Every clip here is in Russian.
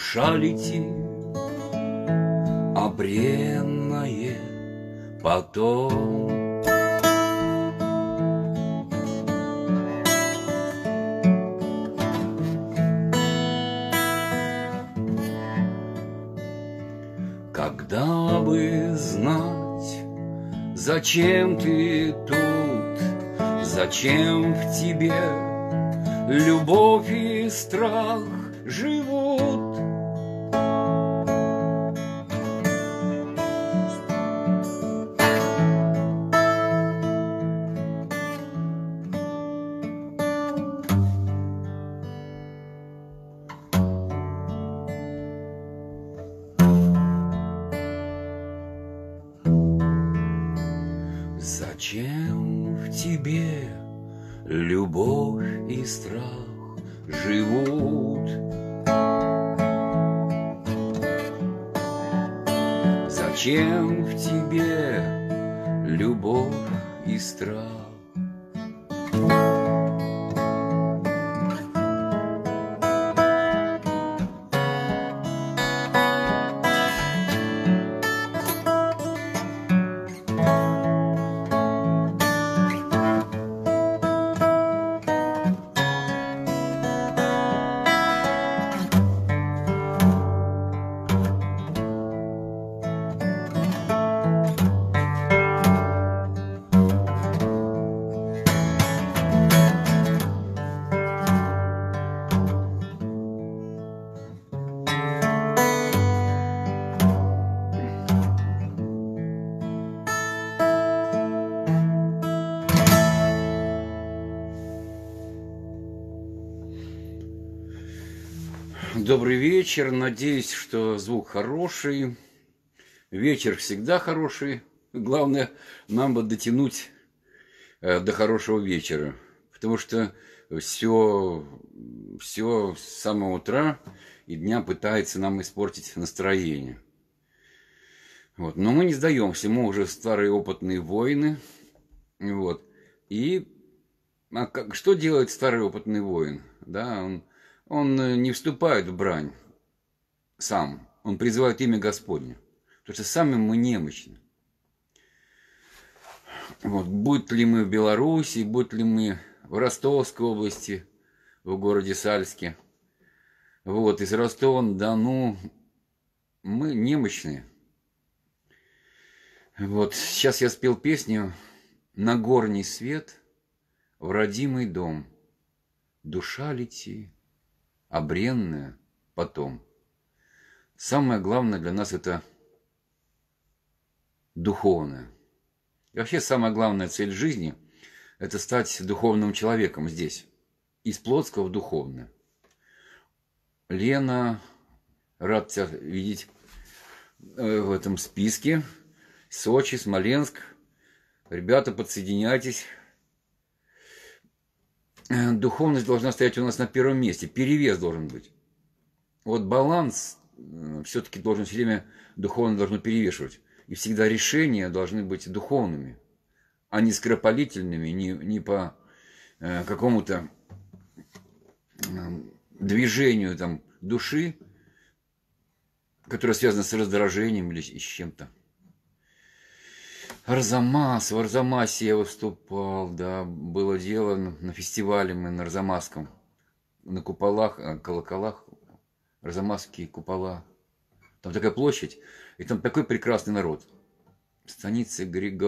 душа летит, а бренное потом. Когда бы знать, зачем ты тут, зачем в тебе любовь и страх живут. Зачем в тебе любовь и страх живут? Зачем в тебе любовь и страх? Добрый вечер. Надеюсь, что звук хороший. Вечер всегда хороший. Главное, нам бы дотянуть до хорошего вечера. Потому что все с самого утра и дня пытается нам испортить настроение. Вот. Но мы не сдаемся. Мы уже старые опытные воины. Вот. И что делает старый опытный воин? Да, он не вступает в брань сам. Он призывает имя Господне. Потому что сами мы немощны. Вот. Будь ли мы в Беларуси, будь ли мы в Ростовской области, в городе Сальске, вот, из Ростова-на-Дону, мы немощные. Вот. Сейчас я спел песню «На горний свет, в родимый дом, душа лети, а бренная потом». Самое главное для нас это духовное. И вообще самая главная цель жизни – это стать духовным человеком здесь. Из Плотска в духовное. Лена, рад тебя видеть в этом списке. Сочи, Смоленск. Ребята, подсоединяйтесь. Духовность должна стоять у нас на первом месте. Перевес должен быть. Вот баланс все-таки должен все время духовно должно перевешивать. И всегда решения должны быть духовными, а не скоропалительными, не по какому-то движению там, души, которое связано с раздражением или с чем-то. Арзамас, в Арзамасе я выступал, да, было дело на фестивале мы на Арзамасском, на куполах, колоколах, арзамасские купола. Там такая площадь, и там такой прекрасный народ. Станица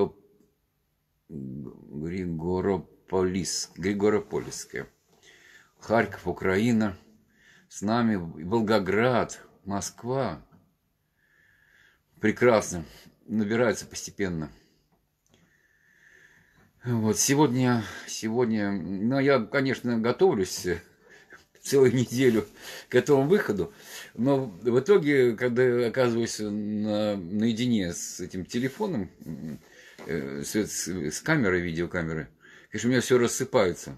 Григоропольская. Харьков, Украина. С нами Волгоград, Москва. Прекрасно. Набирается постепенно. Вот сегодня, ну, я, конечно, готовлюсь целую неделю к этому выходу, но в итоге, когда оказываюсь наедине с этим телефоном, с камерой, видеокамерой, конечно, у меня все рассыпается.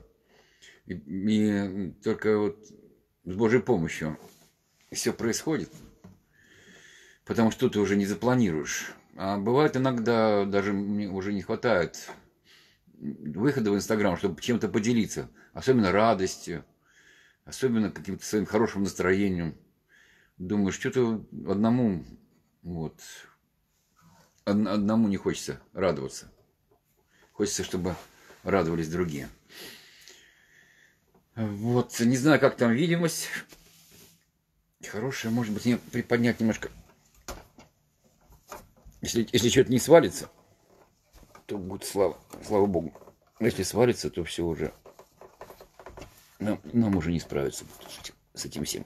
И только вот с Божьей помощью все происходит, потому что ты уже не запланируешь. А бывает иногда, даже мне уже не хватает выхода в Инстаграм, чтобы чем-то поделиться, особенно радостью, особенно каким-то своим хорошим настроением. думаю, что-то одному, вот, одному не хочется радоваться. Хочется, чтобы радовались другие. Вот, не знаю, как там видимость. Хорошая, может быть, мне приподнять немножко. Если что-то не свалится, то будет слава богу. Если свалится, то все уже. Нам уже не справиться с этим всем.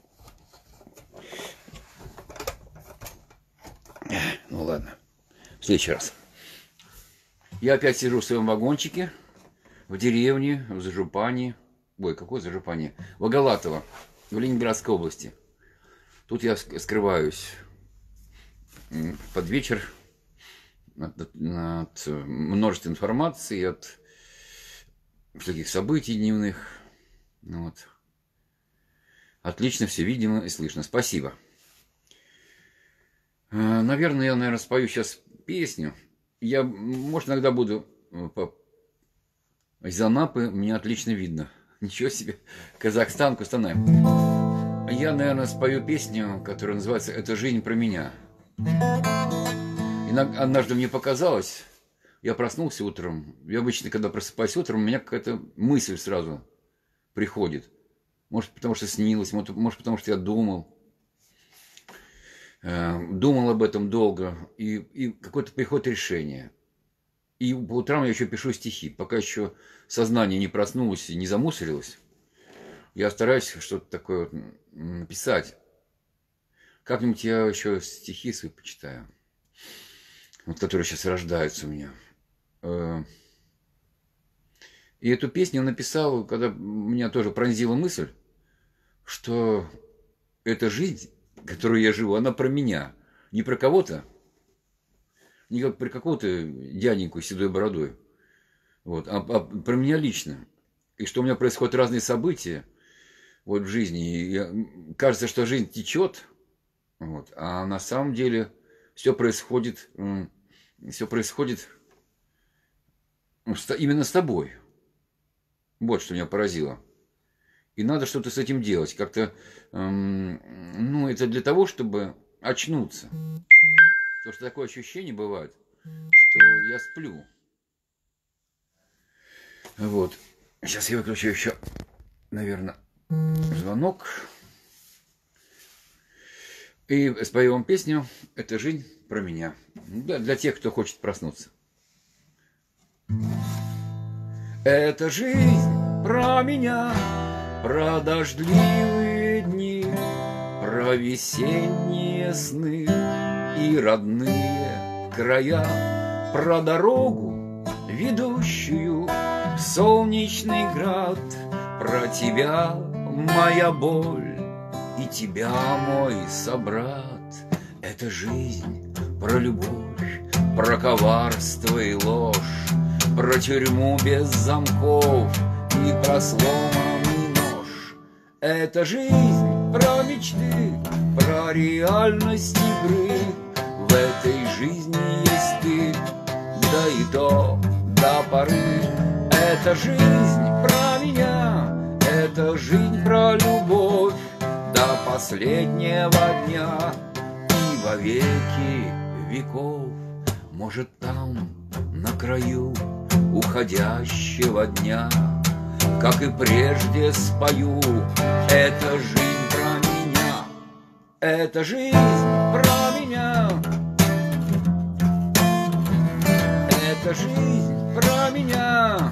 Ну ладно. В следующий раз. Я опять сижу в своем вагончике в деревне, в Зажупане. Ой, какое Зажупане? В Агалатово, в Ленинградской области. Тут я скрываюсь под вечер от множества информации, от всяких событий дневных. Вот. Отлично все видимо и слышно. Спасибо. Наверное, я спою сейчас песню. Я, может, иногда буду из Анапы, меня отлично видно. Ничего себе. Казахстан, Кустанай. Я, наверное, спою песню, которая называется «Это жизнь про меня». Однажды мне показалось, я проснулся утром. Я обычно, когда просыпаюсь утром, у меня какая-то мысль сразу приходит. Может, потому что снилось, может, потому что я думал. Думал об этом долго, и какое-то приходит решение. И по утрам я еще пишу стихи. Пока еще сознание не проснулось и не замусорилось, я стараюсь что-то такое написать. Как-нибудь я еще стихи свои почитаю, вот, которые сейчас рождаются у меня. И эту песню я написал, когда меня тоже пронзила мысль, что эта жизнь, которую я живу, она про меня. Не про кого-то, не как про какого-то дяденьку с седой бородой, вот, а про меня лично. И что у меня происходят разные события вот, в жизни. И кажется, что жизнь течет, вот, а на самом деле все происходит именно с тобой. Вот что меня поразило. И надо что-то с этим делать. Как-то, это для того, чтобы очнуться. Потому что такое ощущение бывает, что я сплю. Вот. Сейчас я выключу еще, наверное, звонок. И спою вам песню «Это жизнь про меня». Для тех, кто хочет проснуться. Это жизнь про меня, про дождливые дни, про весенние сны и родные края, про дорогу, ведущую в солнечный град, про тебя, моя боль, и тебя, мой собрат. Это жизнь про любовь, про коварство и ложь, про тюрьму без замков и про сломанный нож. Это жизнь про мечты, про реальность игры. В этой жизни есть ты, да и то до поры. Это жизнь про меня, это жизнь про любовь до последнего дня и во веки веков. Может, там, на краю уходящего дня, как и прежде спою, это жизнь про меня, это жизнь про меня, это жизнь про меня,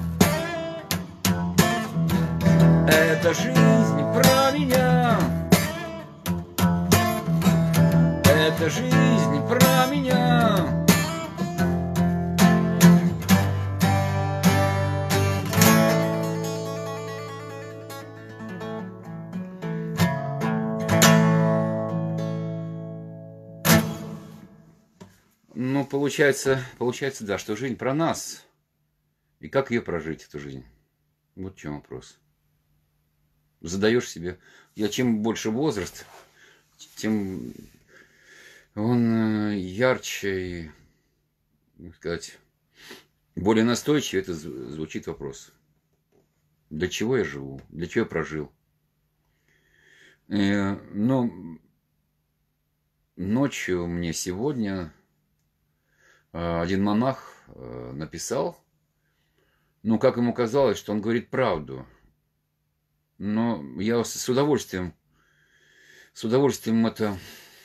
это жизнь про меня, это жизнь про меня. Ну, получается, да, что жизнь про нас. И как ее прожить, эту жизнь? Вот в чем вопрос. Задаешь себе. Чем больше возраст, тем он ярче и, так сказать, более настойчиво это звучит вопрос. Для чего я живу? Для чего я прожил? Но ночью мне сегодня один монах написал, ну, как ему казалось, что он говорит правду. Но я с удовольствием это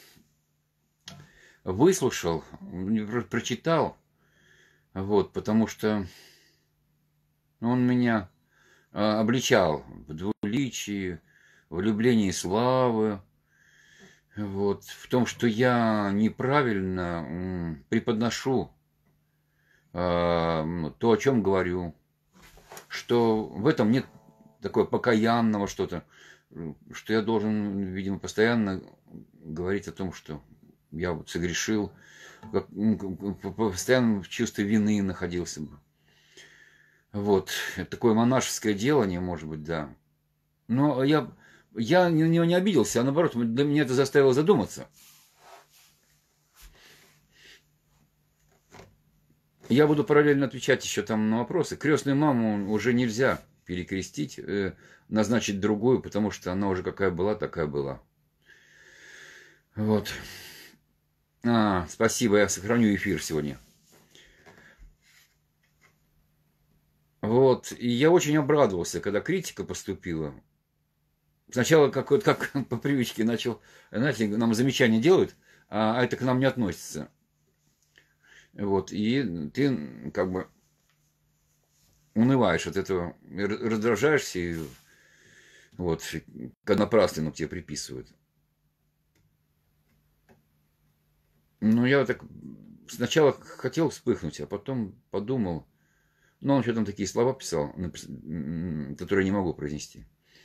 выслушал, прочитал, вот, потому что он меня обличал в двуличии, в люблении славы, вот, в том, что я неправильно преподношу то, о чем говорю, что в этом нет такое покаянного что-то, что я должен, видимо, постоянно говорить о том, что я вот согрешил, постоянно в чувстве вины находился бы. Вот, это такое монашеское делание, может быть, да. Но я не обиделся, а наоборот, для меня это заставило задуматься. Я буду параллельно отвечать еще там на вопросы. Крестную маму уже нельзя перекрестить, назначить другую, потому что она уже какая была, такая была. Вот. Спасибо, я сохраню эфир сегодня. Вот. И я очень обрадовался, когда критика поступила. Сначала как по привычке начал, знаете, нам замечания делают, а это к нам не относится. Вот. И ты как бы унываешь от этого, раздражаешься, и вот, когда напрасленно к тебе приписывают. Ну, я так сначала хотел вспыхнуть, а потом подумал, ну, он что там такие слова писал, которые не могу произнести.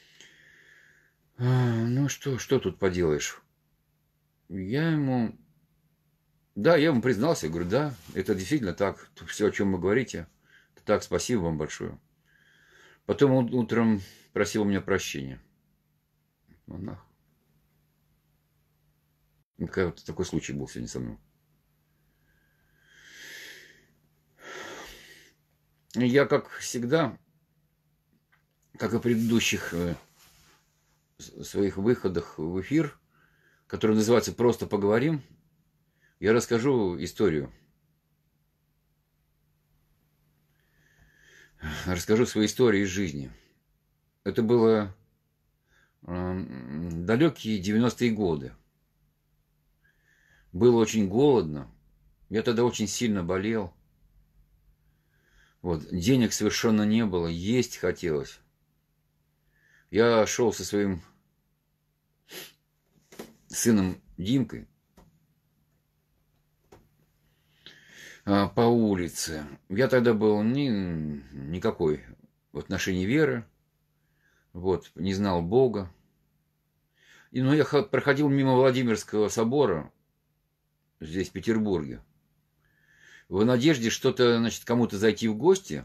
Ну, что тут поделаешь? Я ему признался, говорю, да, это действительно так, все, о чем вы говорите, так, спасибо вам большое. Потом он утром просил у меня прощения. Монах. Вот такой случай был сегодня со мной. Я, как всегда, как и в предыдущих своих выходах в эфир, который называется «Просто поговорим», я расскажу историю. Расскажу свои истории из жизни. Это было далекие 90-е годы. Было очень голодно. Я тогда очень сильно болел. Вот, денег совершенно не было, есть хотелось. Я шел со своим сыном Димкой по улице. Я тогда был никакой в отношении веры, вот, не знал Бога. Но я проходил мимо Владимирского собора здесь, в Петербурге, в надежде что-то, значит, кому-то зайти в гости.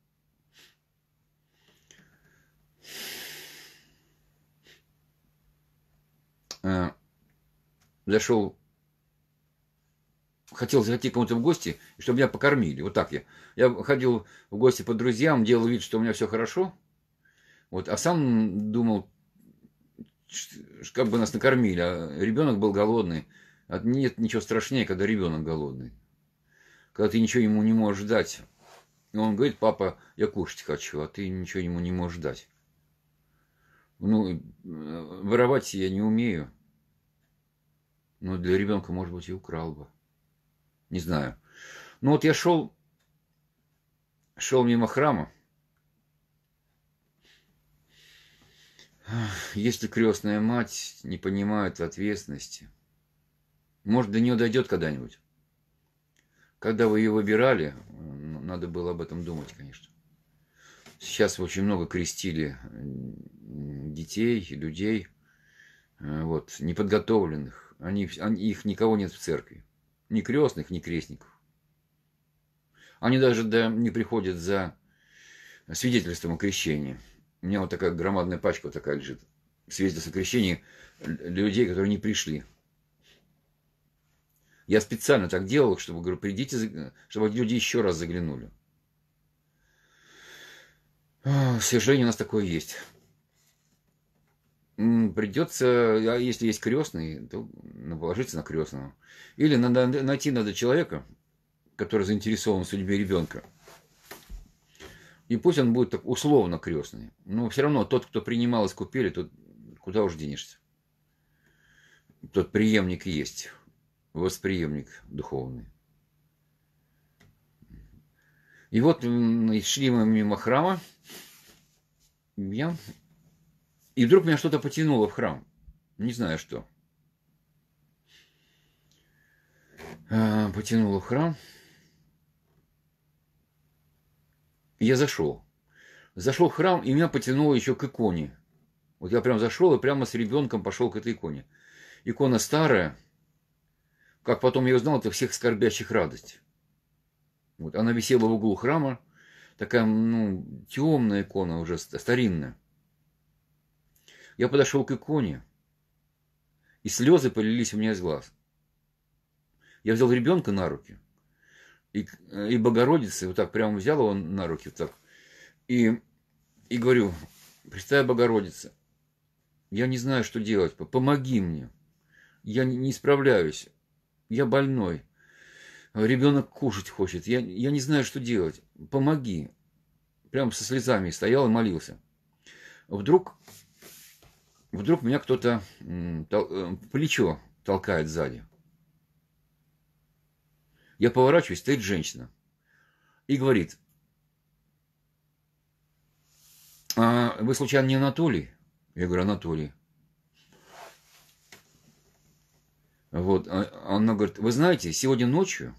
Зашел, хотел зайти кому-то в гости, чтобы меня покормили. Вот так я. Я ходил в гости по друзьям, делал вид, что у меня все хорошо. Вот, а сам думал, как бы нас накормили. А ребенок был голодный. Нет ничего страшнее, когда ребенок голодный. Когда ты ничего ему не можешь дать. И он говорит, папа, я кушать хочу, а ты ничего ему не можешь дать. Ну, воровать я не умею. Но для ребенка, может быть, и украл бы. Не знаю. Ну вот я шел мимо храма. Если крестная мать не понимает ответственности, может, до нее дойдет когда-нибудь. Когда вы ее выбирали, надо было об этом думать, конечно. Сейчас очень много крестили детей, людей, вот, неподготовленных. Их никого нет в церкви. Ни крестных, ни крестников. Они даже не приходят за свидетельством о крещении. У меня вот такая громадная пачка вот такая лежит. Свидетельство о крещении людей, которые не пришли. Я специально так делал, чтобы, говорю, придите, чтобы люди еще раз заглянули. К сожалению, у нас такое есть. Придется, а если есть крестный, то положиться на крестного. Или найти надо человека, который заинтересован в судьбе ребенка. И пусть он будет так условно крестный. Но все равно тот, кто принимал из купели, тот куда уж денешься. Тот преемник есть. Восприемник духовный. И вот шли мы мимо храма. И вдруг меня что-то потянуло в храм. Не знаю что. Потянуло в храм. Я зашел. Зашел в храм, и меня потянуло еще к иконе. Вот я прям зашел и прямо с ребенком пошел к этой иконе. Икона старая. Как потом я узнал, это всех скорбящих радость. Вот она висела в углу храма. Такая, темная икона, уже старинная. Я подошел к иконе, и слезы полились у меня из глаз. Я взял ребенка на руки, и Богородица, вот так прямо взял его на руки, вот так, и говорю: Пресвятая Богородица, я не знаю, что делать, помоги мне, я не справляюсь, я больной, ребенок кушать хочет, я не знаю, что делать, помоги. Прямо со слезами стоял и молился. Вдруг меня кто-то плечо толкает сзади. Я поворачиваюсь, стоит женщина. И говорит: вы случайно не Анатолий? Я говорю: Анатолий. Вот. Она говорит: вы знаете, сегодня ночью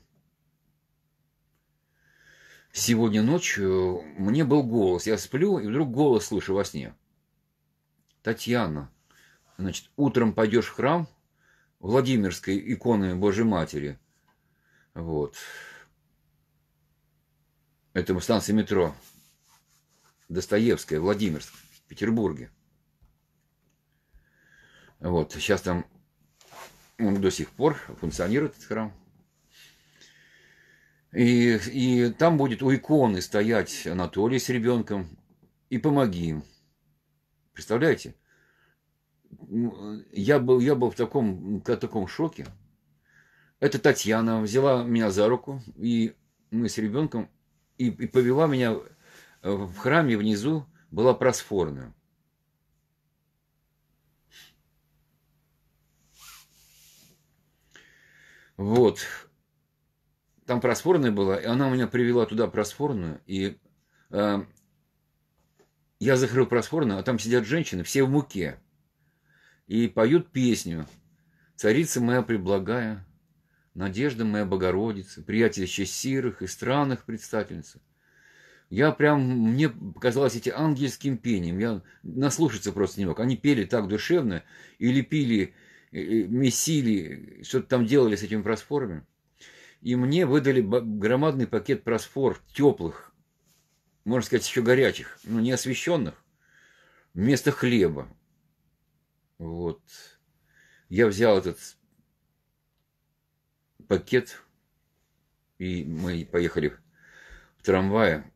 мне был голос. Я сплю, и вдруг голос слышу во сне. Татьяна, значит, утром пойдешь в храм Владимирской иконы Божьей Матери. Вот. Это станция метро Достоевская, Владимирск, в Петербурге. Вот. Сейчас там он до сих пор функционирует, этот храм. И там будет у иконы стоять Анатолий с ребенком. И помоги им. Представляете? Я был в таком шоке. Эта Татьяна взяла меня за руку, и мы с ребенком, и повела меня в храме внизу, была просфорная. Вот. Там просфорная была, и она меня привела туда просфорную, и я закрыл просфорную, а там сидят женщины, все в муке, и поют песню: «Царица моя преблагая, надежда моя Богородица, приятельще сирых и странных предстательница». Мне показалось эти ангельским пением, я наслушаться просто не мог. Они пели так душевно, и лепили, месили, что-то там делали с этими просфорами. И мне выдали громадный пакет просфор, теплых, можно сказать, еще горячих, но не освещенных, вместо хлеба. Вот. Я взял этот пакет, и мы поехали в трамвае.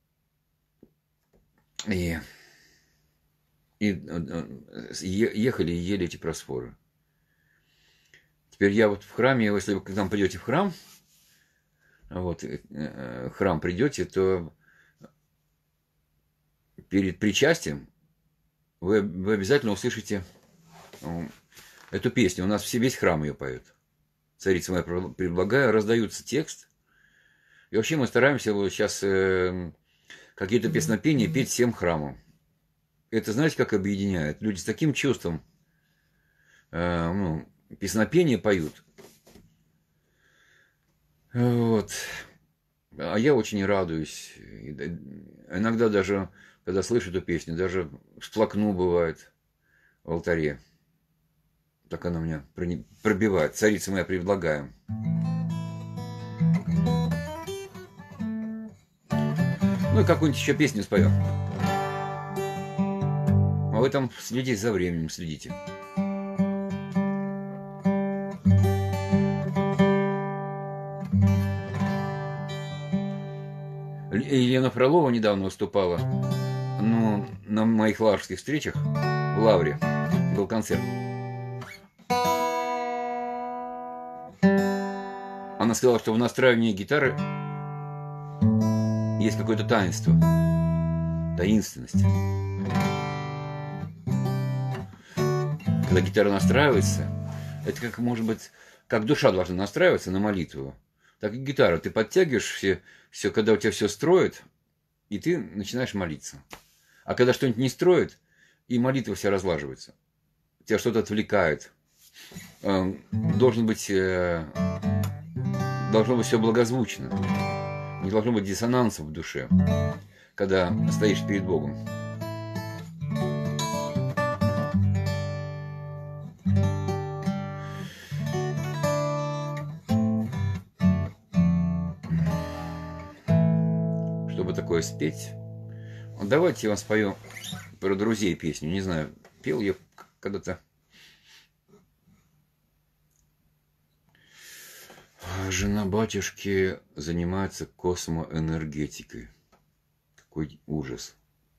И ехали и ели эти просфоры. Теперь я вот в храме, если вы к нам придете в храм, вот, храм придете, то перед причастием вы обязательно услышите эту песню. У нас весь храм ее поет. «Царица моя преблагая», раздается текст. И вообще мы стараемся вот сейчас какие-то песнопения петь всем храмом. Это, знаете, как объединяет? Люди с таким чувством песнопения поют. Вот. А я очень радуюсь. Иногда даже, когда слышу эту песню, даже всплакну, бывает, в алтаре. Так она меня пробивает. «Царица моя преблагая». Ну и какую-нибудь еще песню споем. А вы там следите за временем, следите. Елена Фролова недавно выступала, на моих лаврских встречах. Лавре был концерт. Она сказала, что в настраивании гитары есть какое-то таинство, таинственность. Когда гитара настраивается, это как, может быть, как душа должна настраиваться на молитву, так и гитара. Ты подтягиваешь все, когда у тебя все строит, и ты начинаешь молиться. А когда что-нибудь не строит, и молитва вся разлаживается. Тебя что-то отвлекает. Должно быть все благозвучно. Не должно быть диссонанса в душе, когда стоишь перед Богом. Чтобы такое спеть, давайте я вам спою про друзей песню. Не знаю, пел я когда-то. Жена батюшки занимается космоэнергетикой. Какой ужас.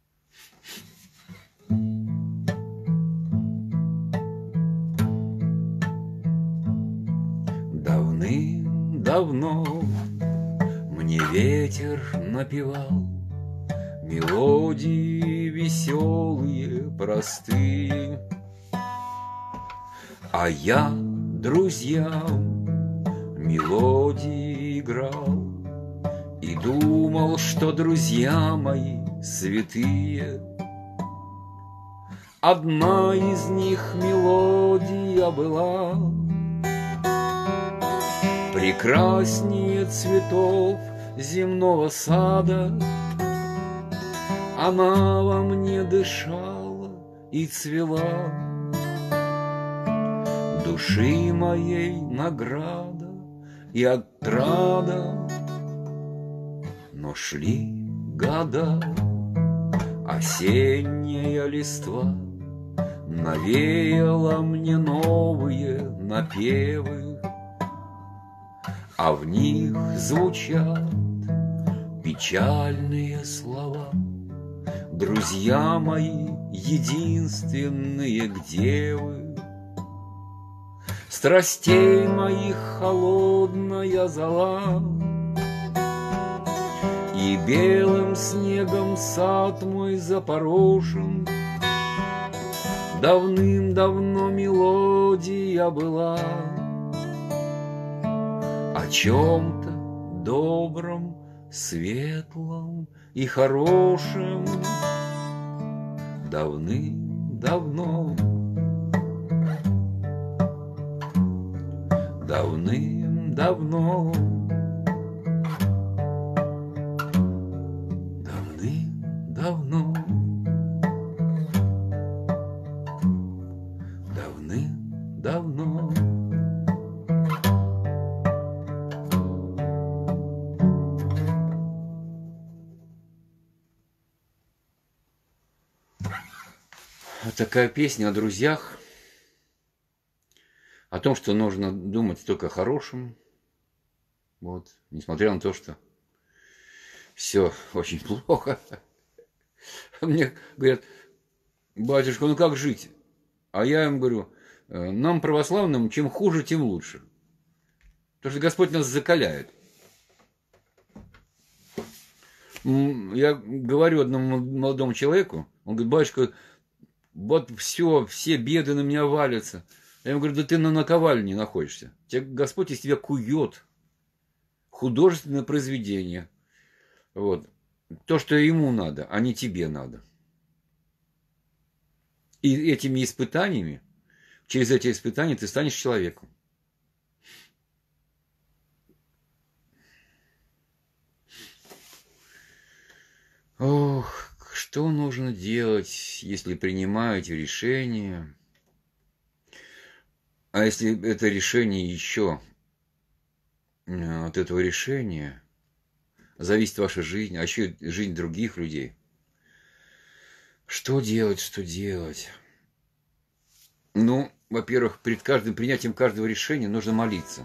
Давным-давно мне ветер напевал мелодии веселые, простые, а я друзьям мелодии играл и думал, что друзья мои святые. Одна из них мелодия была прекраснее цветов земного сада. Она во мне дышала и цвела, души моей награда и отрада. Но шли года, осенняя листва навеяла мне новые напевы, а в них звучат печальные слова. Друзья мои единственные, где вы? Страстей моих холодная зола, и белым снегом сад мой запорошен. Давным-давно мелодия была о чем-то добром, светлом и хорошем. Давным-давно, давным-давно, давным-давно, давным-давно. Такая песня о друзьях, о том, что нужно думать только о хорошем, вот, несмотря на то, что все очень плохо. Мне говорят: батюшка, ну как жить? А я им говорю: нам, православным, чем хуже, тем лучше. Потому что Господь нас закаляет. Я говорю одному молодому человеку, он говорит: батюшка, вот все беды на меня валятся. Я ему говорю: да ты на наковальне находишься. Господь из тебя кует художественное произведение. Вот. То, что ему надо, а не тебе надо. И этими испытаниями, через эти испытания ты станешь человеком. Ох, что нужно делать, если принимаете решение? А если это решение еще, от этого решения зависит ваша жизнь, а еще жизнь других людей? Что делать, что делать? Ну, во-первых, перед каждым принятием каждого решения нужно молиться.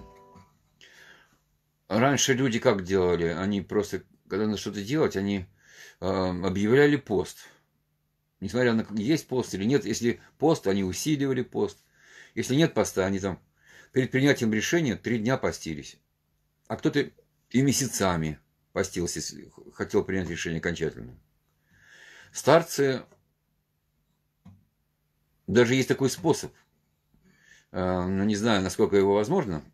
Раньше люди как делали? Они просто, когда надо что-то делать, они объявляли пост. Несмотря на есть пост или нет, если пост, они усиливали пост. Если нет поста, они там перед принятием решения 3 дня постились. А кто-то и месяцами постился, если хотел принять решение окончательно. Старцы, даже есть такой способ, но не знаю, насколько его возможно,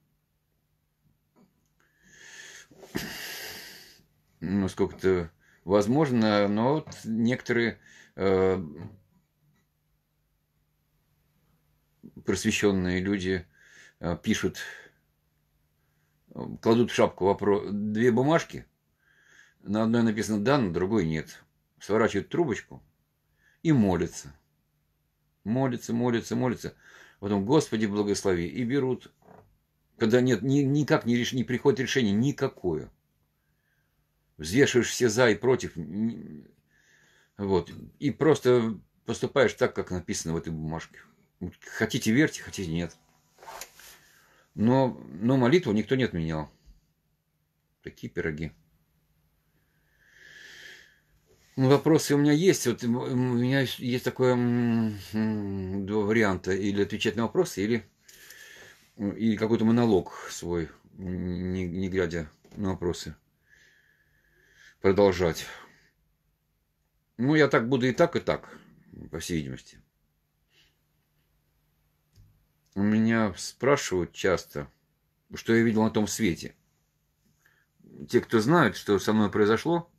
насколько-то возможно, но вот некоторые просвещенные люди пишут, кладут в шапку 2 бумажки, на одной написано «да», на другой «нет». Сворачивают трубочку и молятся. Молятся, молятся, молятся. Потом «Господи, благослови». И берут, когда нет, никак не приходит решение никакое. Взвешиваешь все за и против. Вот. И просто поступаешь так, как написано в этой бумажке. Хотите верьте, хотите нет. Но молитву никто не отменял. Такие пироги. Вопросы у меня есть. Вот у меня есть такое 2 варианта. Или отвечать на вопросы, или какой-то монолог свой, не глядя на вопросы, продолжать. Ну, я так буду и так, по всей видимости. У меня спрашивают часто, что я видел на том свете. Те, кто знают, что со мной произошло,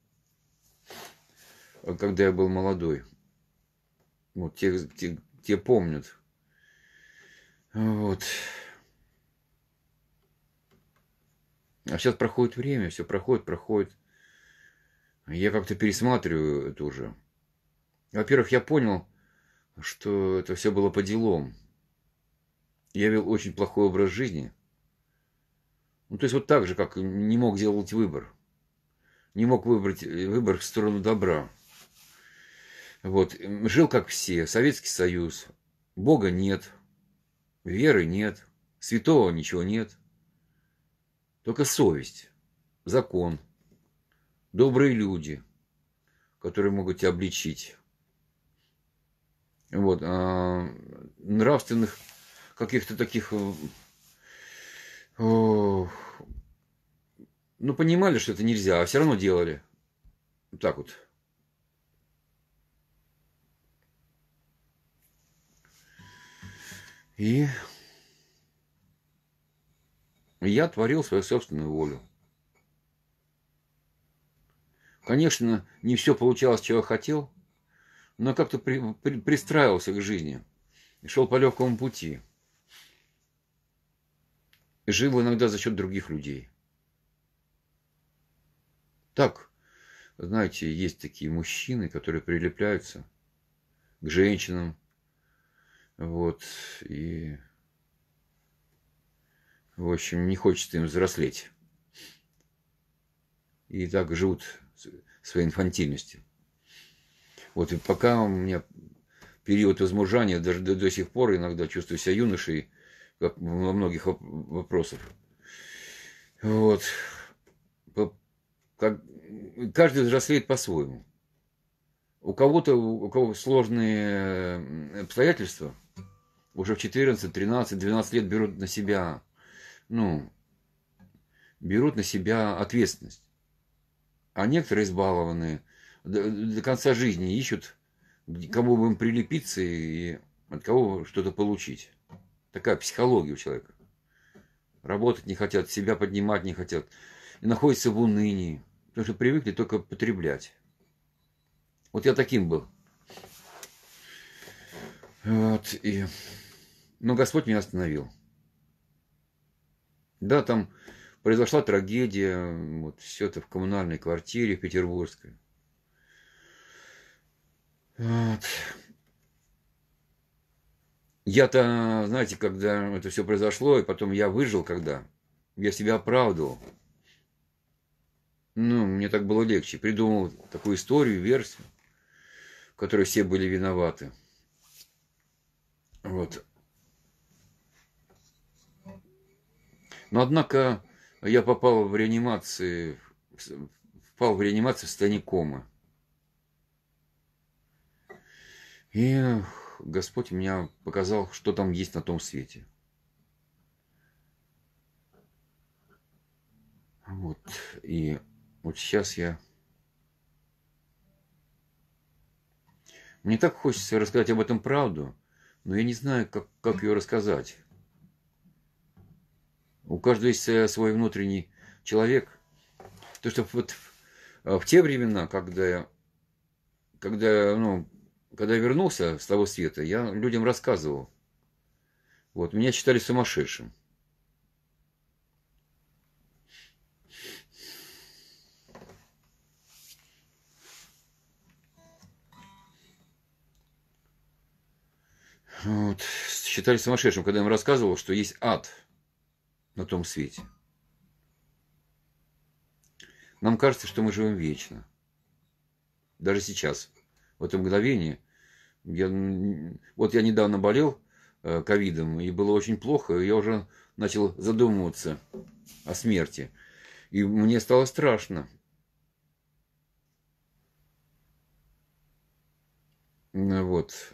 когда я был молодой, вот те помнят. Вот. А сейчас проходит время, все проходит. Я как-то пересматриваю это уже. Во-первых, я понял, что это все было по делам. Я вел очень плохой образ жизни. Ну, то есть вот так же, как не мог делать выбор. Не мог выбрать выбор в сторону добра. Вот. Жил как все. Советский Союз. Бога нет. Веры нет. Святого ничего нет. Только совесть. Закон. Добрые люди, которые могут тебя обличить. Вот. А нравственных каких-то таких... Ну, понимали, что это нельзя, а все равно делали. Вот так вот. И я творил свою собственную волю. Конечно, не все получалось, чего я хотел, но как-то пристраивался к жизни. И шел по легкому пути. И жил иногда за счет других людей. Так, знаете, есть такие мужчины, которые прилепляются к женщинам. Вот. И, в общем, не хочется им взрослеть. И так живут своей инфантильностью. Вот и пока у меня период возмужания, даже до сих пор иногда чувствую себя юношей, как во многих вопросах. Вот. Каждый взрослеет по-своему. У кого сложные обстоятельства, уже в 14, 13, 12 лет берут на себя ответственность. А некоторые избалованные до конца жизни ищут, к кому бы им прилепиться и от кого что-то получить. Такая психология у человека. Работать не хотят, себя поднимать не хотят. И находятся в унынии, потому что привыкли только потреблять. Вот я таким был. Вот, но Господь меня остановил. Да, там произошла трагедия, вот все это в коммунальной квартире в Петербургской. Вот. Я-то, знаете, когда это все произошло, и потом я выжил, когда я себя оправдывал. Мне так было легче. Придумал такую историю, версию, в которой все были виноваты. Вот. Но однако я впал в реанимацию в состоянии комы. И Господь мне показал, что там есть на том свете. Вот. И вот сейчас Мне так хочется рассказать об этом правду, но я не знаю, как ее рассказать. У каждого есть свой внутренний человек. То, что вот в те времена, когда я вернулся с того света, я людям рассказывал. Вот, меня считали сумасшедшим. Вот, считали сумасшедшим, когда я им рассказывал, что есть ад на том свете. Нам кажется, что мы живем вечно. Даже сейчас, в это мгновение. Я недавно болел ковидом, и было очень плохо, и я уже начал задумываться о смерти. И мне стало страшно. Вот.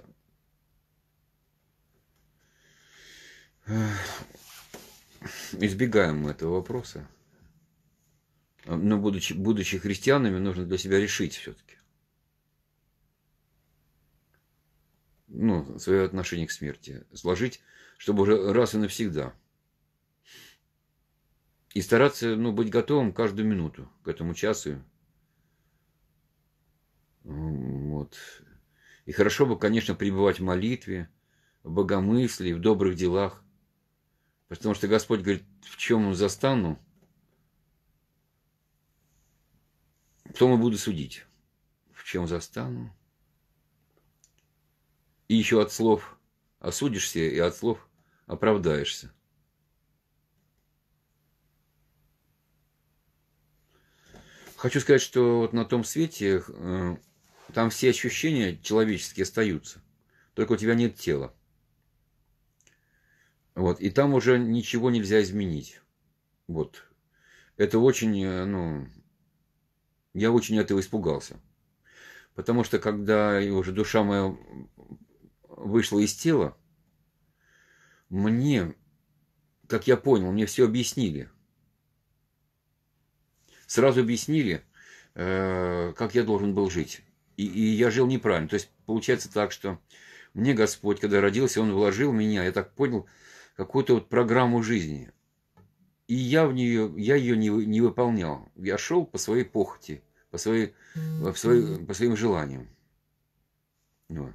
Избегаем мы этого вопроса. Но будучи христианами, нужно для себя решить все-таки. Свое отношение к смерти сложить, чтобы уже раз и навсегда. И стараться, быть готовым каждую минуту к этому часу. Вот. И хорошо бы, конечно, пребывать в молитве, в богомыслии, в добрых делах. Потому что Господь говорит, в чем застану, в том и буду судить. В чем застану. И еще от слов осудишься, и от слов оправдаешься. Хочу сказать, что вот на том свете там все ощущения человеческие остаются. Только у тебя нет тела. Вот. И там уже ничего нельзя изменить. Вот. Это очень, я очень этого испугался. Потому что когда уже душа моя вышла из тела, мне, как я понял, мне все объяснили. Сразу объяснили, как я должен был жить. И я жил неправильно. То есть получается так, что мне Господь, когда родился, Он вложил в меня, я так понял, какую-то вот программу жизни. И я ее не выполнял. Я шел по своей похоти, по своим желаниям. Вот.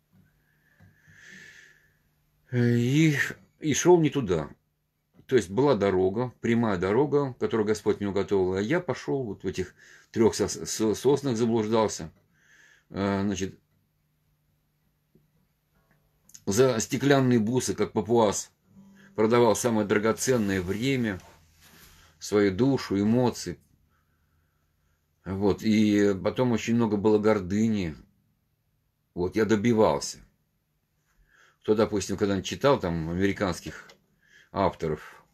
И шел не туда. То есть была дорога, прямая дорога, которую Господь мне уготовил. А я пошел вот в этих 3 соснах заблуждался. Значит, за стеклянные бусы, как папуас, продавал самое драгоценное время, свою душу, эмоции. Вот. И потом очень много было гордыни. Вот. Я добивался. Кто, допустим, когда-нибудь читал там американских авторов,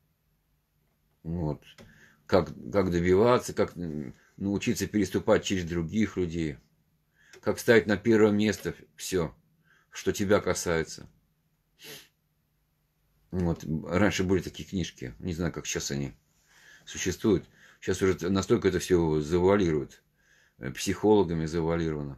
вот, как добиваться, как научиться переступать через других людей, как ставить на первое место все, что тебя касается. Вот. Раньше были такие книжки, не знаю, как сейчас они существуют. Сейчас уже настолько это все завуалируют, психологами завуалировано.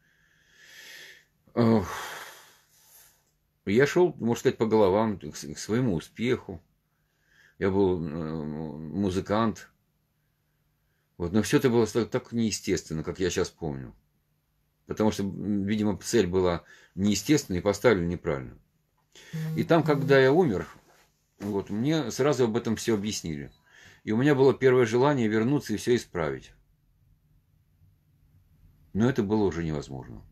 Я шел, можно сказать, по головам к своему успеху. Я был музыкант. Вот. Но все это было так неестественно, как я сейчас помню. Потому что, видимо, цель была неестественной и поставлена неправильно. И там, когда я умер, вот, мне сразу об этом все объяснили. И у меня было первое желание вернуться и все исправить. Но это было уже невозможно.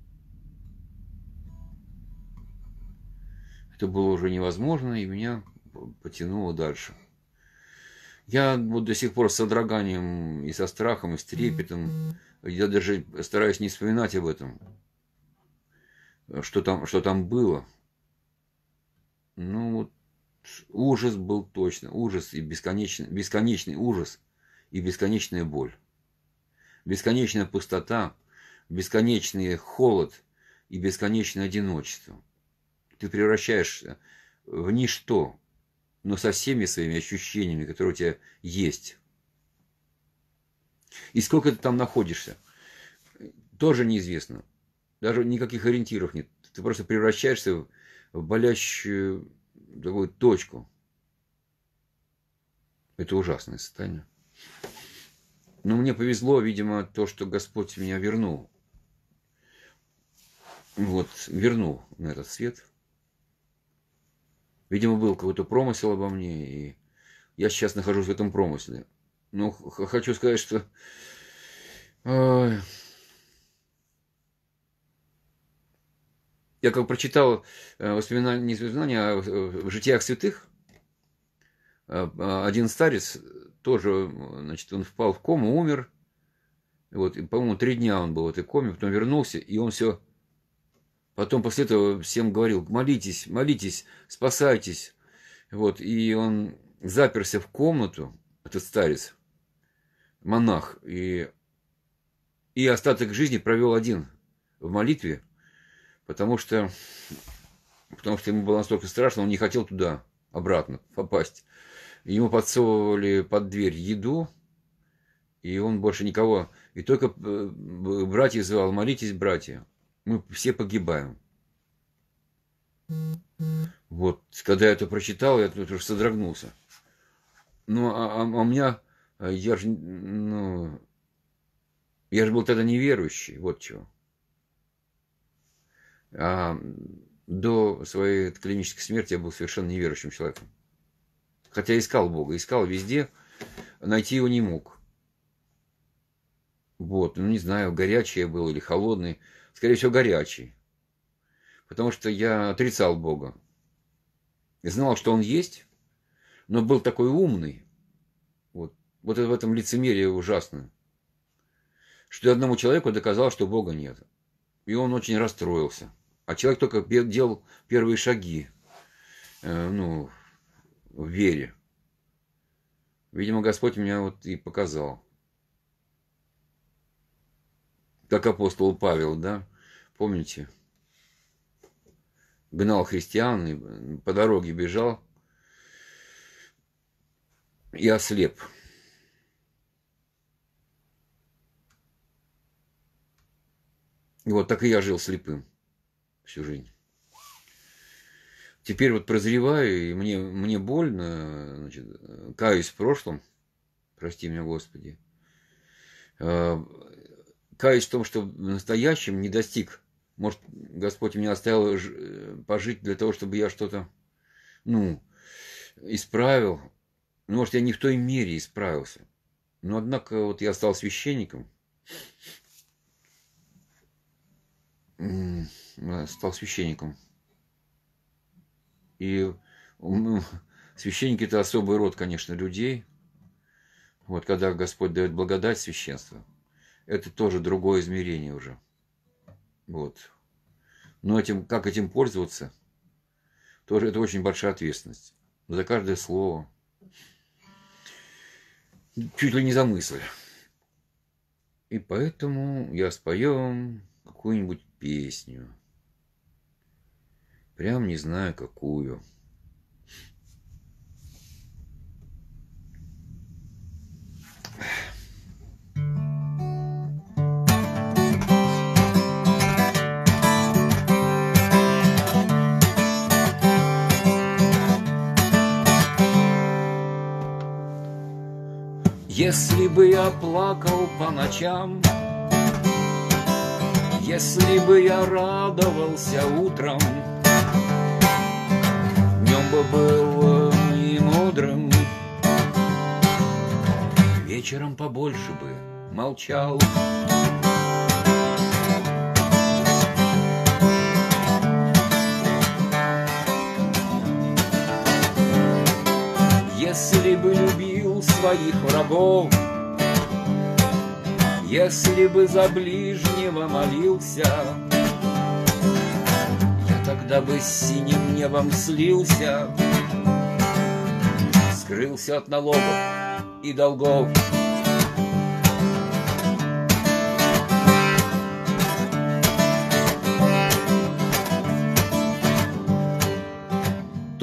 Это было уже невозможно, и меня потянуло дальше. Я вот до сих пор с содроганием и со страхом, и с трепетом, я даже стараюсь не вспоминать об этом, что там было. Вот ужас был точно, ужас и бесконечный ужас и бесконечная боль. Бесконечная пустота, бесконечный холод, и бесконечное одиночество. Ты превращаешься в ничто, но со всеми своими ощущениями, которые у тебя есть. И сколько ты там находишься, тоже неизвестно. Даже никаких ориентиров нет. Ты просто превращаешься в болящую такую точку. Это ужасное состояние. Но мне повезло, видимо, то, что Господь меня вернул. Вот, вернул на этот свет. Видимо, был какой-то промысел обо мне, и я сейчас нахожусь в этом промысле. Но хочу сказать, что я как прочитал воспоминания, не воспоминания, а в житиях святых, один старец тоже, значит, он впал в кому, умер. Вот, и, по-моему, 3 дня он был в этой коме, потом вернулся, и он все... Потом после этого всем говорил: молитесь, молитесь, спасайтесь. Вот, и он заперся в комнату, этот старец, монах, и остаток жизни провел один в молитве, потому что ему было настолько страшно, он не хотел туда обратно попасть. Ему подсовывали под дверь еду, и он больше никого... И только братья звал: молитесь, братья, мы все погибаем. Вот, когда я это прочитал, я тоже содрогнулся. Ну, а у меня... Я же был тогда неверующий, вот чего. А до своей клинической смерти я был совершенно неверующим человеком. Хотя искал Бога, искал везде, найти его не мог. Вот, ну не знаю, горячий я был или холодный. Скорее всего, горячий. Потому что я отрицал Бога. И знал, что Он есть, но был такой умный. Вот в этом лицемерие ужасно. Что одному человеку доказал, что Бога нет. И он очень расстроился. А человек только делал первые шаги, в вере. Видимо, Господь меня вот и показал. Как апостол Павел, да? Помните? Гнал христиан, и по дороге бежал и ослеп. И вот так и я жил слепым всю жизнь. Теперь вот прозреваю, и мне больно, значит, каюсь в прошлом, прости меня, Господи. Каюсь в том, что в настоящем не достиг. Может, Господь меня оставил пожить для того, чтобы я что-то, исправил. Может, я не в той мере исправился. Но, однако, вот я стал священником. И священники – это особый род, конечно, людей. Вот когда Господь дает благодать священства, это тоже другое измерение уже. Вот. Но как этим пользоваться, тоже это очень большая ответственность. За каждое слово. Чуть ли не за мысль. И поэтому я спою какую-нибудь песню. Прям не знаю, какую. Если бы я плакал по ночам, если бы я радовался утром, днем бы был и мудрым, вечером побольше бы молчал. Если бы любил своих врагов, если бы за ближнего молился, я тогда бы с синим небом слился, скрылся от налогов и долгов.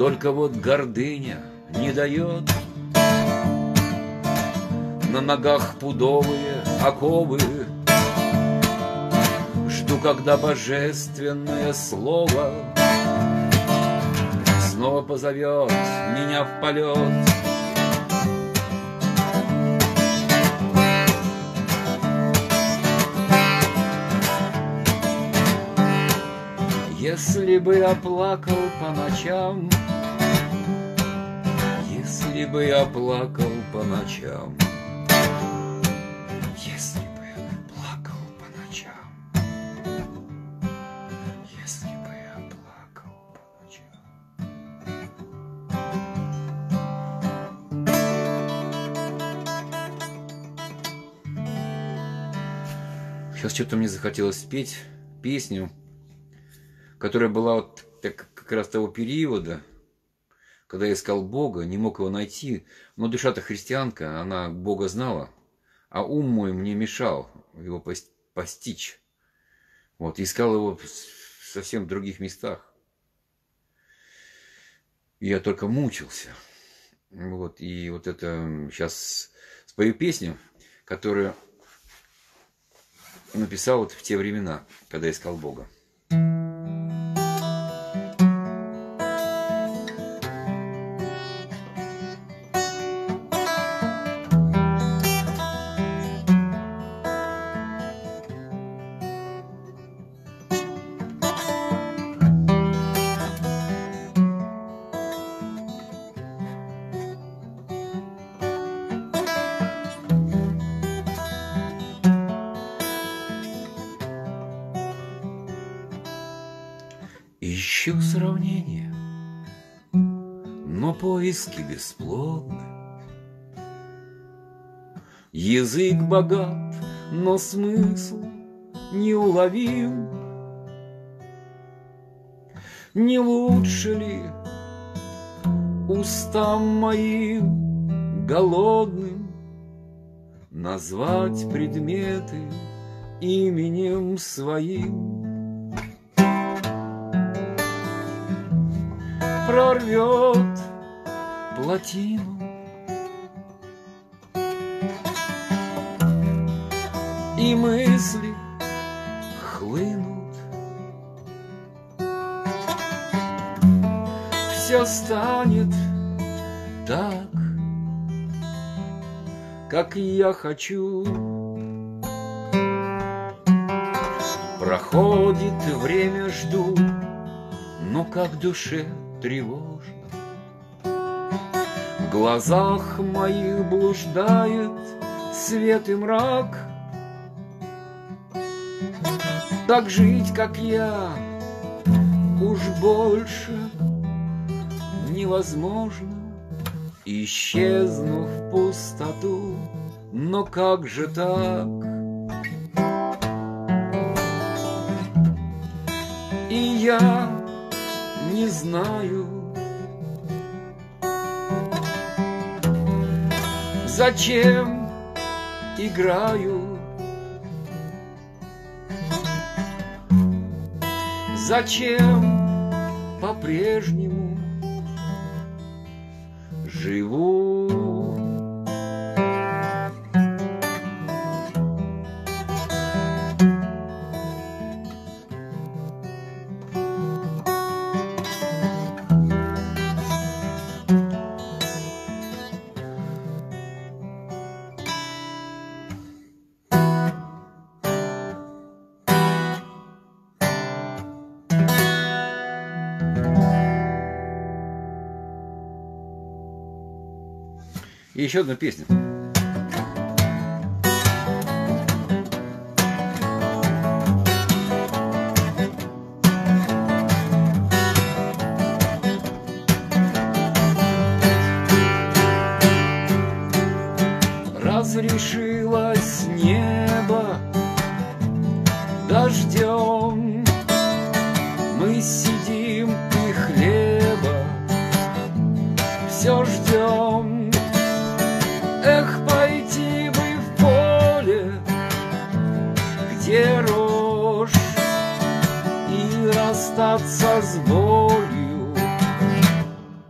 Только вот гордыня не дает. На ногах пудовые оковы. Жду, когда божественное слово снова позовет меня в полет. Если бы я плакал по ночам, если бы я плакал по ночам, если бы я плакал по ночам, если бы я плакал по ночам. Сейчас что-то мне захотелось спеть песню, которая была вот как раз того периода, когда я искал Бога, не мог его найти. Но душа-то христианка, она Бога знала, а ум мой мне мешал его постичь. Вот, искал его в совсем других местах. И я только мучился. Вот, и вот это сейчас спою песню, которую написал вот в те времена, когда искал Бога. Ищу сравнения, но поиски бесплодны. Язык богат, но смысл неуловим. Не лучше ли устам моим голодным назвать предметы именем своим? Прорвет плотину и мысли хлынут. Все станет так, как я хочу. Проходит время, жду, но как душе тревожно. В глазах моих блуждает свет и мрак. Так жить, как я, уж больше невозможно. Исчезну в пустоту, но как же так? И я не знаю, зачем играю, зачем по-прежнему живу. И еще одна песня. Разрешилось небо дождем, мы сидим и хлеба все ждем. Эх, пойти бы в поле, где рожь, и расстаться с болью,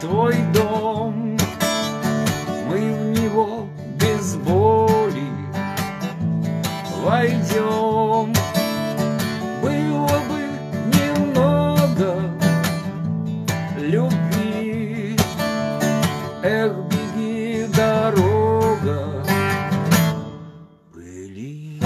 твой дом, мы в него без боли войдем. Было бы немного любви, эх, беги, дорога, пыли.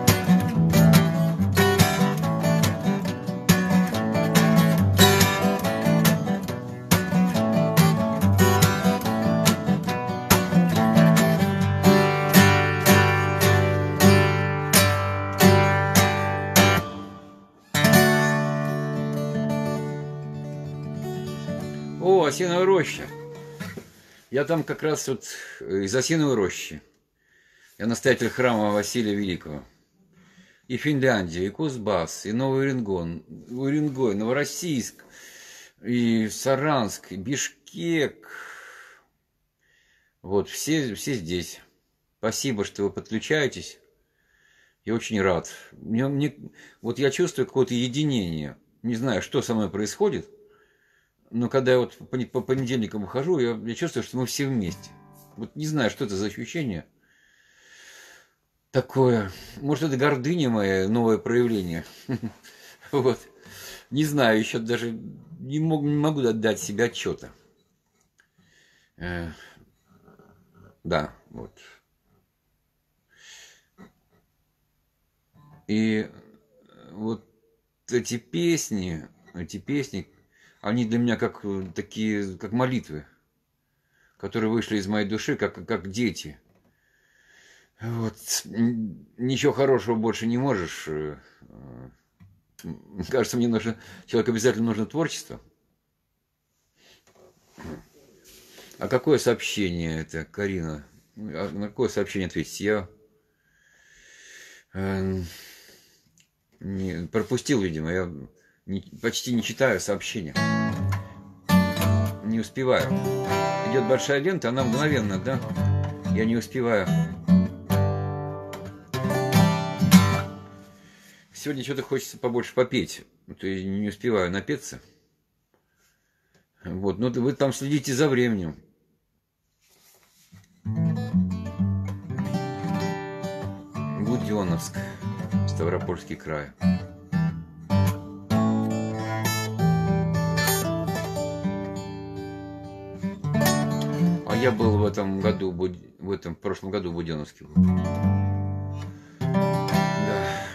О, осиновая роща. Я там как раз вот из осиновой рощи. Я настоятель храма Василия Великого. И Финляндия, и Кузбасс, и Новый Уренгой, Новороссийск, и Саранск, и Бишкек. Вот, все здесь. Спасибо, что вы подключаетесь. Я очень рад. Вот я чувствую какое-то единение. Не знаю, что со мной происходит. Но когда я вот по понедельникам выхожу, я чувствую, что мы все вместе. Вот не знаю, что это за ощущение такое. Может, это гордыня моя, новое проявление. Вот. Не знаю, еще даже не могу отдать себе отчета. Да, вот. И вот эти песни, они для меня как такие, как молитвы, которые вышли из моей души, как дети. Вот. Ничего хорошего больше не можешь. Кажется, человеку обязательно нужно творчество. А какое сообщение это, Карина? На какое сообщение ответить? Я пропустил, видимо. Я почти не читаю сообщения. Не успеваю. Идет большая лента, она мгновенно, да? Я не успеваю. Сегодня что-то хочется побольше попеть. То я не успеваю напеться. Вот, ну вы там следите за временем. Буденновск, Ставропольский край. Я был в прошлом году в Буденновске. Да.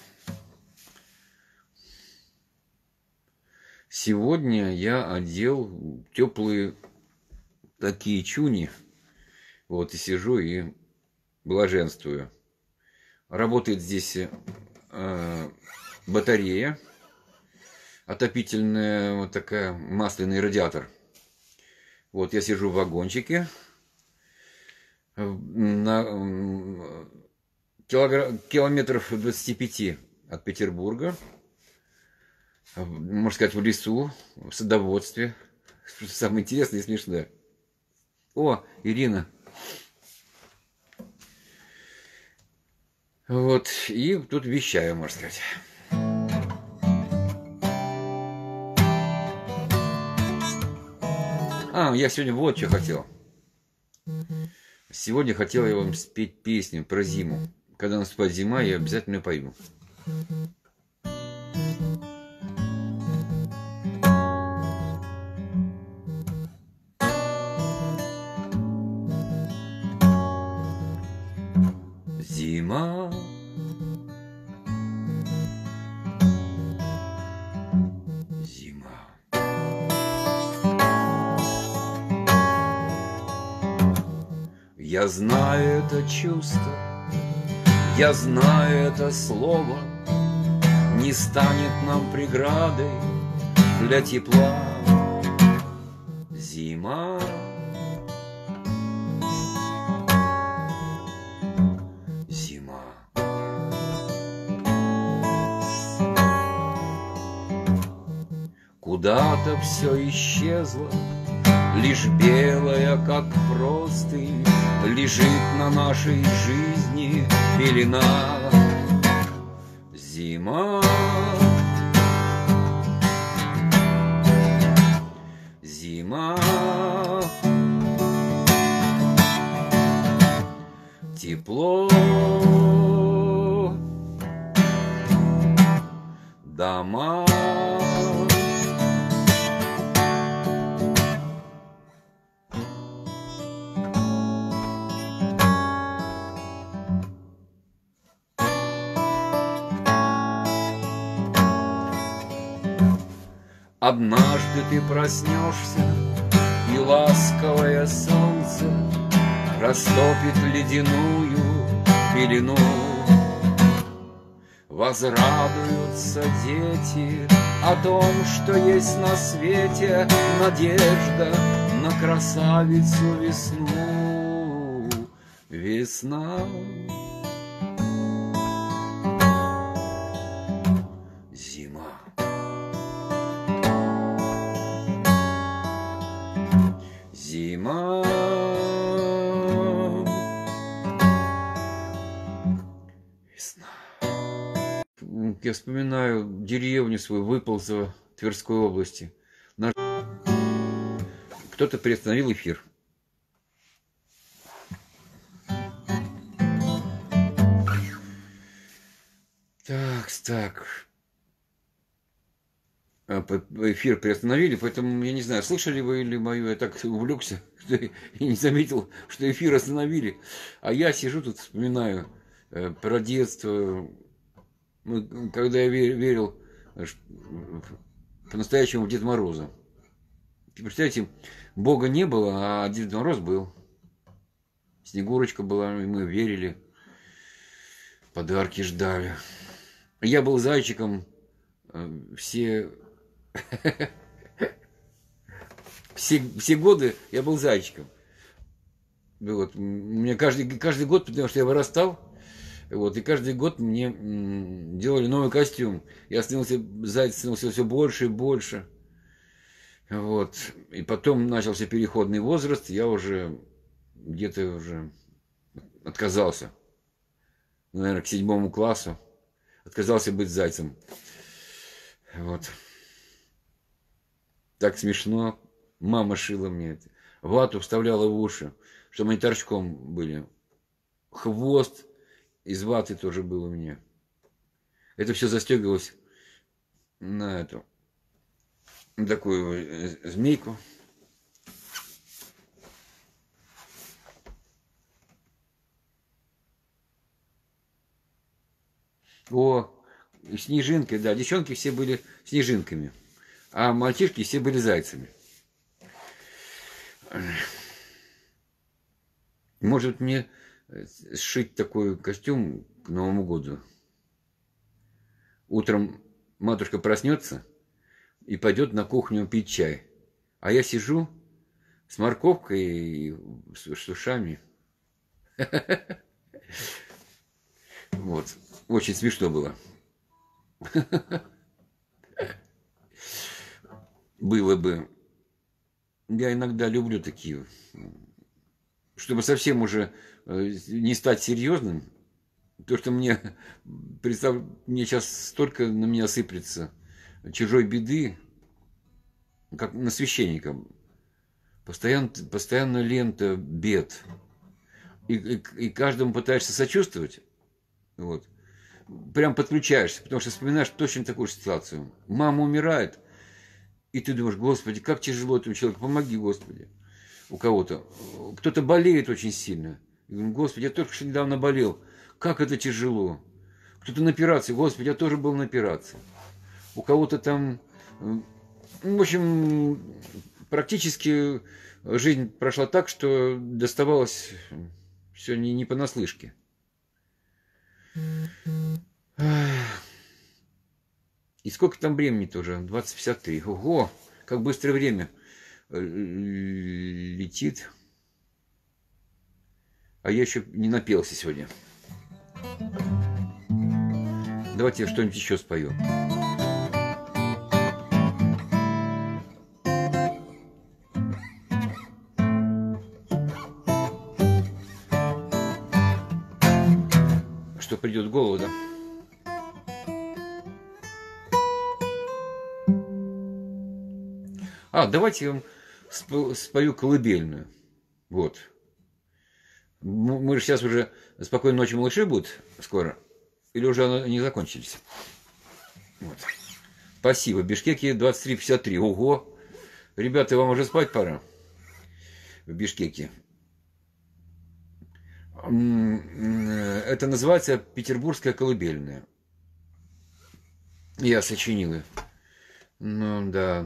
Сегодня я одел теплые такие чуни. Вот, и сижу и блаженствую. Работает здесь батарея, отопительная, вот такая, масляный радиатор. Вот я сижу в вагончике на километров 25 от Петербурга, можно сказать, в лесу, в садоводстве. Самое интересное и смешное. О, Ирина. Вот, и тут вещаю, можно сказать. Я сегодня вот что хотел. Сегодня хотел я вам спеть песню про зиму. Когда наступает зима, я обязательно пою. Зима. Я знаю это чувство, я знаю это слово, не станет нам преградой для тепла. Зима. Зима. Куда-то все исчезло, лишь белая, как простынь, лежит на нашей жизни пелена. Зима. Зима. Зима, тепло, дома. Однажды ты проснешься, и ласковое солнце растопит ледяную пелену. Возрадуются дети о том, что есть на свете надежда на красавицу весну. Весна. Зима. Зима. Весна. Я вспоминаю деревню свою, Выползово, Тверской области. Кто-то приостановил эфир. Так. Эфир приостановили, поэтому я не знаю, слышали вы или мою, я так увлекся, что и не заметил, что эфир остановили. А я сижу тут, вспоминаю про детство, когда я верил по-настоящему в Деда Мороза. Представляете, Бога не было, а Дед Мороз был. Снегурочка была, и мы верили, подарки ждали. Я был зайчиком все годы, я был зайчиком. Вот. У меня каждый год, потому что я вырастал, вот, и каждый год мне делали новый костюм. Я зайцем становился все больше и больше. Вот. И потом начался переходный возраст, я уже где-то уже отказался. Наверное, к 7 классу. Отказался быть зайцем. Вот. Так смешно. Мама шила мне это. Вату вставляла в уши, чтобы они торчком были. Хвост из ваты тоже был у меня. Это все застегивалось на эту, на такую змейку. О, снежинкой, да. Девчонки все были снежинками, а мальчишки все были зайцами. Может мне сшить такой костюм к Новому году? Утром матушка проснется и пойдет на кухню пить чай. А я сижу с морковкой и с ушами. Вот. Очень смешно было. Было бы. Я иногда люблю такие. Чтобы совсем уже не стать серьезным. То, что мне сейчас столько на меня сыплется чужой беды, как на священника. Постоянно лента бед. И каждому пытаешься сочувствовать. Вот. Прям подключаешься, потому что вспоминаешь точно такую же ситуацию. Мама умирает, и ты думаешь: Господи, как тяжело этому человеку, помоги, Господи. У кого-то. Кто-то болеет очень сильно. И говорю: Господи, я только что недавно болел. Как это тяжело. Кто-то на операции. Господи, я тоже был на операции. У кого-то там... В общем, практически жизнь прошла так, что доставалось все не понаслышке. И сколько там времени-то уже? 20:53. Ого, как быстро время летит. А я еще не напелся сегодня. Давайте я что-нибудь еще спою. Что придет в голову, да? Давайте я вам спою колыбельную. Вот. Мы же сейчас уже «Спокойной ночи, малыши» будет скоро. Или уже они закончились? Вот. Спасибо. Бишкеке 23:53. Ого. Ребята, вам уже спать пора. В Бишкеке. Это называется «Петербургская колыбельная». Я сочинил ее. Ну да.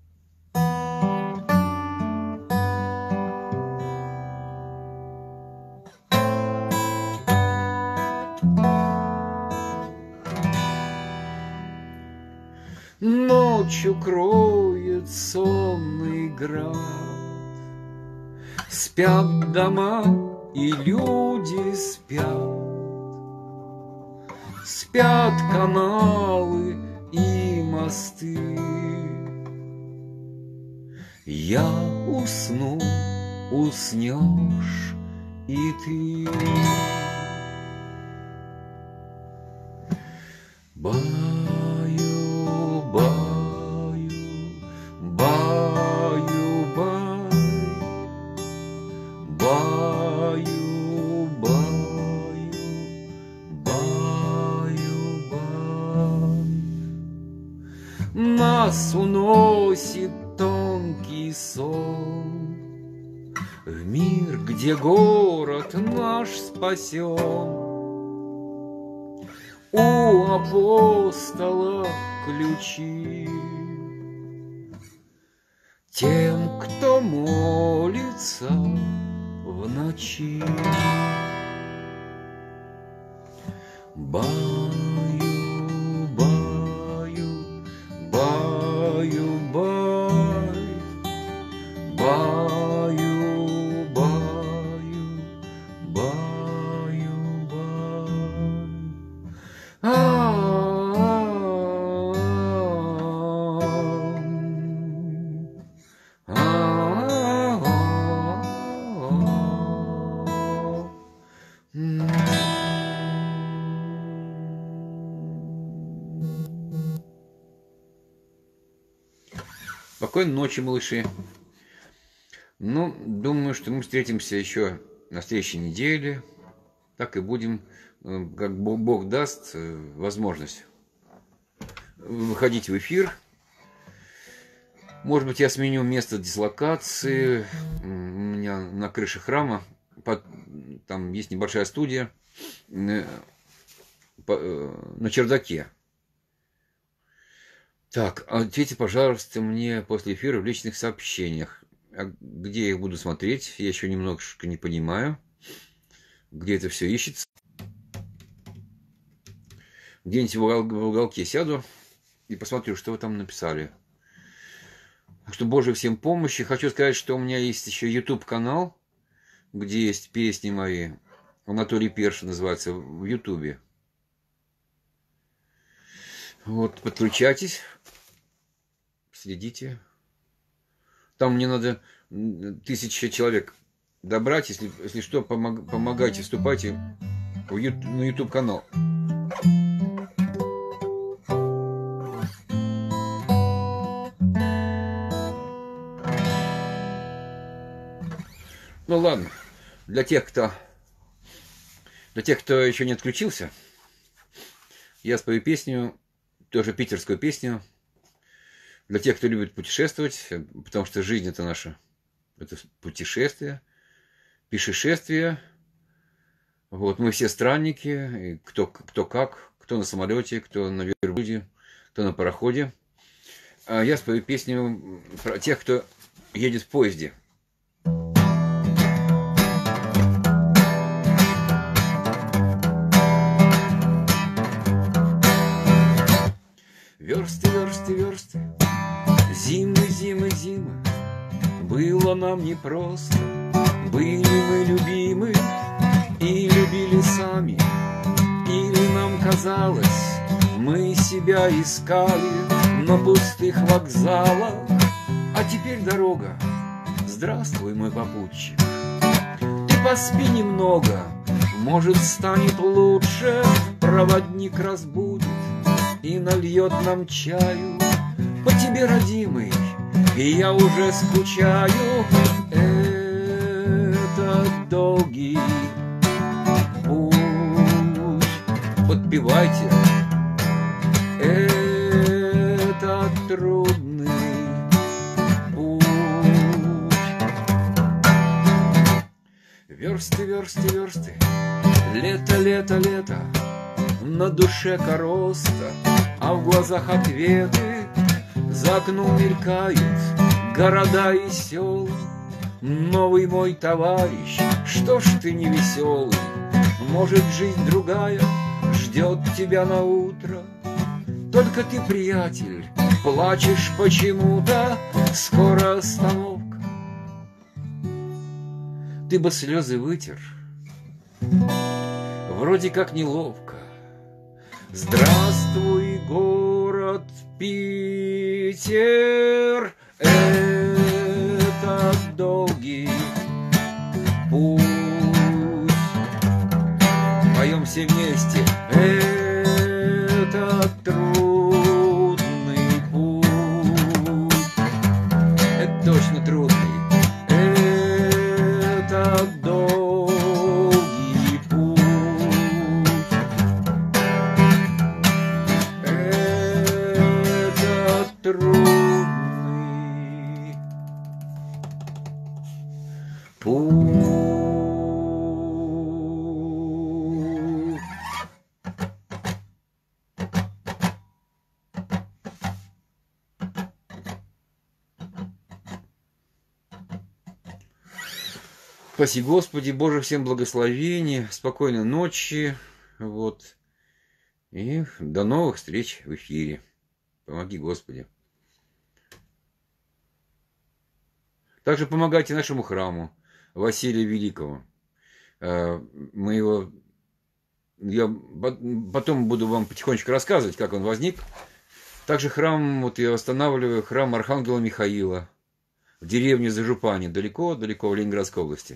Ночью кроет сонный град, спят дома и люди спят, спят каналы и мосты. Я усну, уснешь и ты. Баю, баю, баю, баю, баю, баю, баю. Нас уносит тонкий сон в мир, где город наш спасен. У апостола ключи тем, кто молится в ночи. Баю, баю, баю, баю, баю, баю, баю, баю. Спокойной ночи, малыши. Ну, думаю, что мы встретимся еще на следующей неделе. Так и будем, как Бог даст возможность выходить в эфир. Может быть, я сменю место дислокации. У меня на крыше храма там есть небольшая студия на чердаке. Так, ответьте, пожалуйста, мне после эфира в личных сообщениях. А где я их буду смотреть? Я еще немножко не понимаю, где это все ищется. Где-нибудь в уголке сяду и посмотрю, что вы там написали. Что Божьей всем помощи. Хочу сказать, что у меня есть еще YouTube-канал, где есть песни мои. Анатолий Першин называется, в YouTube. Вот, подключайтесь, следите. Там мне надо 1000 человек добрать. Если что, помогайте, вступайте на YouTube-канал. Ну ладно, для тех, кто еще не отключился, я спою песню, тоже питерскую песню, для тех, кто любит путешествовать, потому что жизнь это наша, это путешествие, пешешествие. Вот, мы все странники, и кто как, кто на самолете, кто на верблюде, кто на пароходе. А я спою песню про тех, кто едет в поезде. Версты, версты, версты, зимы, зимы, зимы, было нам непросто, были мы любимы и любили сами, или нам казалось, мы себя искали на пустых вокзалах, а теперь дорога, здравствуй, мой попутчик, ты поспи немного, может станет лучше, проводник разбудит и нальет нам чаю. По тебе, родимый, И я уже скучаю. Этот долгий путь. Подпевайте. Этот трудный путь. Версты, версты, версты. Лето, лето, лето. На душе короста, а в глазах ответы. За окном мелькают города и села. Новый мой товарищ, что ж ты не веселый? Может, жизнь другая ждет тебя на утро. Только ты, приятель, плачешь почему-то. Скоро остановка. Ты бы слезы вытер. Вроде как неловко. Здравствуй, город Питер. Это долгий путь. Поем все вместе. Это трудный путь. Это точно трудный. Это долгий путь. Это трудный путь. Спаси Господи, Боже, всем благословения, спокойной ночи, вот, и до новых встреч в эфире. Помоги, Господи. Также помогайте нашему храму Василия Великого. Мы его, я потом буду вам потихонечку рассказывать, как он возник. Также храм, вот я восстанавливаю храм Архангела Михаила в деревне Зажупани, далеко-далеко в Ленинградской области.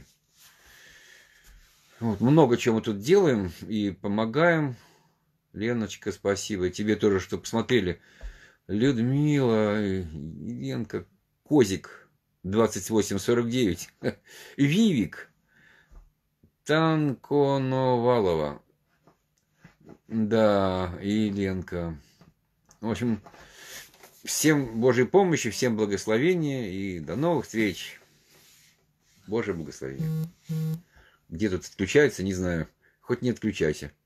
Вот, много чего мы тут делаем и помогаем. Леночка, спасибо. И тебе тоже, что посмотрели. Людмила, Ленка, Козик, 2849. Вивик, Танконовалова. Да, и Ленка. В общем, всем Божьей помощи, всем благословения и до новых встреч. Божье благословение. Где тут отключается, не знаю. Хоть не отключайся.